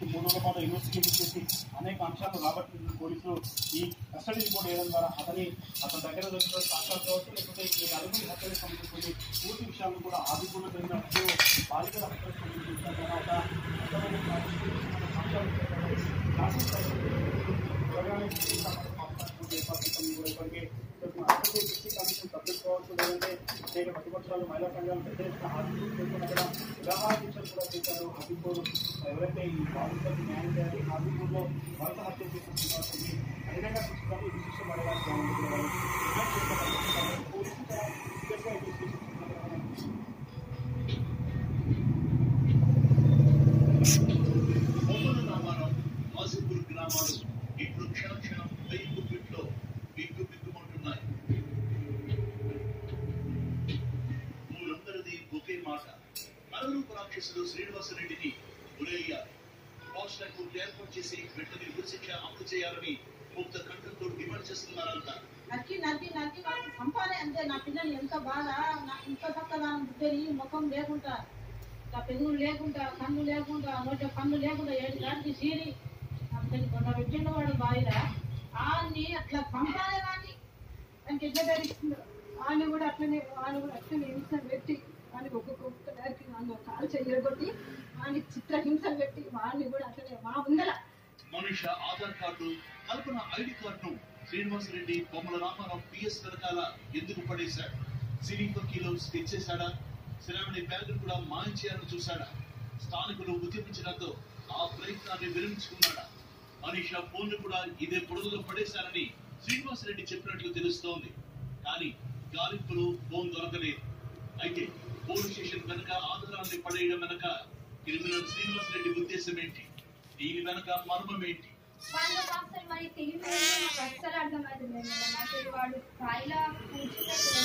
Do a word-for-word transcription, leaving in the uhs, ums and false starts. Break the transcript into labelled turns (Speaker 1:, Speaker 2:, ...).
Speaker 1: మూడు రోజుల పాటు ఇన్వెస్టిగేషన్ చేసి అనేక అంశాలు రాబట్టిన పోలీసులు ఈ కస్టడీ రిపోర్ట్ వేయడం ద్వారా అతని అతని దగ్గర దొరికిన సాక్ష్యాలు కావచ్చు, లేకపోతే ఈ నలుగురి హత్యలకు సంబంధించి పూర్తి విషయాలను కూడా ఆదిపూర్లో జరిగిన బాలికల హత్యలకు సంబంధించిన ఒక సాక్ష్యాలు ఇప్పటికే డిస్ట్రిక్ట్ కమిషన్ సభ్యులు కావచ్చు, లేదంటే అనేక ప్రతిపక్షాలు మహిళా సంఘాలు పెద్ద ఎత్తున హాజరు అక్కడ వివాహ దీక్షలు కూడా చేశారు. హాజీపూర్ ఎవరైతే ఈ బాధితులకు న్యాయం చేయాలి, హాజీపూర్లో వలస హత్య చేసిన అదేవిధంగా శిక్షలు ఇది శిక్ష పడడానికి
Speaker 2: హాజీపూర్ గ్రామాలు ఇప్పుడు క్షణ క్షణం బైకు బిట్లో బిగ్గు బిగ్గుమంటున్నాయి. మూలందరిది ఒకే మాట. నలుగురు రాక్షసులు శ్రీనివాసరెడ్డిని గురయ్యారు. పోస్టర్ కోర్టు ఏర్పాటు చేసి వెంటనే ఉరిశిక్ష అమలు చేయాలని ముక్త కంఠంతో డిమాండ్ చేస్తున్నారంట.
Speaker 3: నరికి నరికి నరికి వాళ్ళకి చంపాలి అంతే. నా పిల్లలు ఎంత బాగా ఇంత చక్కగా బుద్ధని ముఖం లేకుండా, నా పెదవులు లేకుండా, కన్ను లేకుండా, నోట కన్ను లేకుండా ఏడు దానికి సీరి అతని కొన్న పెట్టిన వాడు బాయిరా ఆని అట్లా చంపాలి కానీ అని ఎగ్గదరిస్తున్నారు. వాళ్ళు కూడా అట్లనే వాళ్ళు కూడా అట్లనే హింసలు పెట్టి వాళ్ళకి ఒక్కొక్క ఒక్క నరికి వాళ్ళు కాలు చెయ్యగొట్టి వాళ్ళకి చిత్రహింసలు పెట్టి వాళ్ళని కూడా అట్లనే మా ముందల
Speaker 2: మనిష ఆధార్ కార్డు, కల్పన ఐడి కార్డును శ్రీనివాసరెడ్డి బొమ్మల రామారావు పిఎస్ వెనకాల ఎందుకు పడేశాడు? సినీ పక్కీలో స్కెచ్ చేశాడా? శ్రావణి బ్యాగ్ కూడా మాయం చేయాలని చూశాడా? స్థానికులు ఉద్యమించడంతో ఆ ప్రయత్నాన్ని విరమించుకున్నాడా? మనీష ఫోన్ కూడా ఇదే పొడుగులో పడేశారని శ్రీనివాసరెడ్డి చెప్పినట్లు తెలుస్తోంది. కానీ గాలింపులో ఫోన్ దొరకలేదు. అయితే పోలీస్ స్టేషన్ వెనక ఆధారాన్ని పడేయడం వెనక క్రిమినల్ శ్రీనివాసరెడ్డి ఉద్దేశం ఏంటి? దీని వెనక మర్మం ఏంటి?
Speaker 4: వాడు అసలు మరి తెలియదు, నాకు అస్సలు అర్థమవుతుంది. నాకు వాడు స్థాయిలో కూర్చున్నట్టు